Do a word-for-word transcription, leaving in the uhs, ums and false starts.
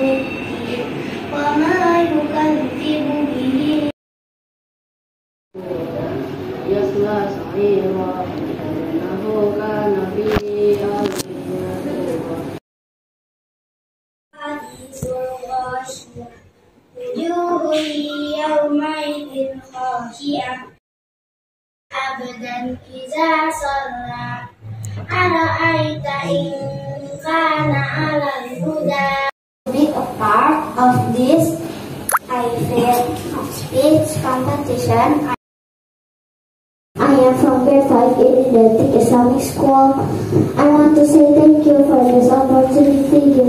الدين وما يكذب به يصلى سعيرا إنه كان في أهله مسرورا. حديث الغاشية وجوه يومئذ خاشعة عبدا إذا صلى أرأيت إن كان على الهدى. Make a part of this I failed speech competition. I am from grade five in the Islamic School. I want to say thank you for this opportunity